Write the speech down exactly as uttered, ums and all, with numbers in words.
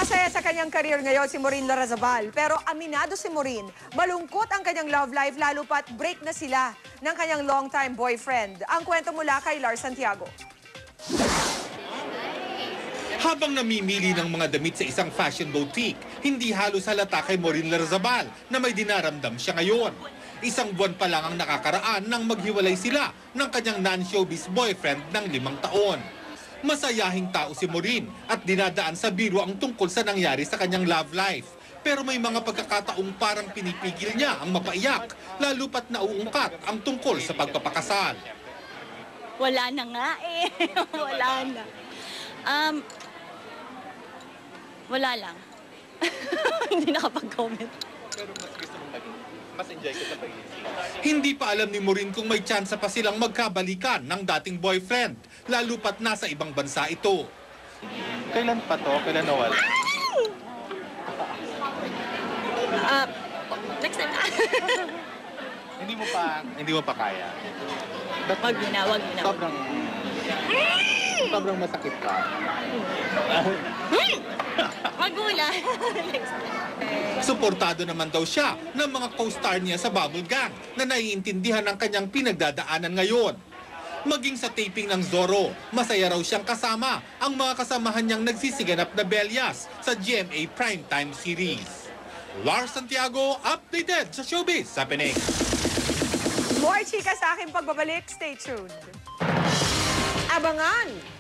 Masaya sa kanyang karir ngayon si Maureen Lardizabal. Pero aminado si Maureen, malungkot ang kanyang love life lalo pat break na sila ng kanyang long-time boyfriend. Ang kwento mula kay Lar Santiago. Habang namimili ng mga damit sa isang fashion boutique, hindi halos halata kay Maureen Lardizabal na may dinaramdam siya ngayon. Isang buwan pa lang ang nakakaraan nang maghiwalay sila ng kanyang non-showbiz boyfriend ng limang taon. Masayahing tao si Maureen at dinadaan sa biro ang tungkol sa nangyari sa kanyang love life. Pero may mga pagkakataong parang pinipigil niya ang mapaiyak, lalo pat nauungkat ang tungkol sa pagpapakasal. Wala na nga eh. Wala na. Um, wala lang. Hindi nakapag-comment. Pero mas gusto mong maging, mas enjoy ko sa pag-iisip. Hindi pa alam ni Maureen kung may tsansa pa silang magkabalikan ng dating boyfriend, lalo pat nasa ibang bansa ito. Kailan pa to? Kailan nawala? Uh, next time na. Hindi mo pa, hindi mo pa kaya. But, wag mo na, wag mo na. Sobrang, sobrang masakit ka. Wag mo na. Next time. Suportado naman daw siya ng mga co-star niya sa Bubble Gang na naiintindihan ng kanyang pinagdadaanan ngayon. Maging sa taping ng Zorro, masaya raw siyang kasama ang mga kasamahan niyang nagsisiganap na Belyas sa G M A Primetime Series. Lar Santiago, updated sa Showbiz sa Pinay. More chika sa aking pagbabalik. Stay tuned. Abangan!